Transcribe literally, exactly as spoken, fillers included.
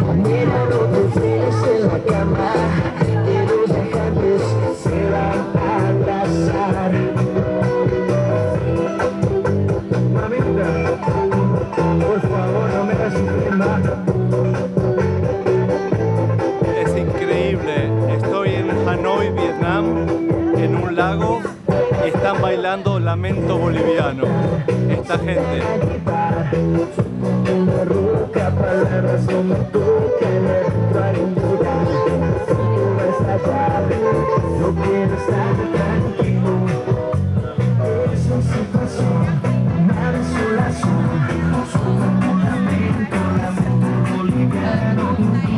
Mira lo que tienes en la cama, que los dejantes se van a abrazar. Mamita, por favor no me hagas sufrir más. Es increíble, estoy en Hanoi, Vietnam, en un lago y están bailando Lamento boliviano. Esta gente. Una roca, palabras como tú, que me entrar en duda. Tú vas a estallar, no quiero estar tranquilo. Es una situación, una desolación. Lamento, lamento boliviano.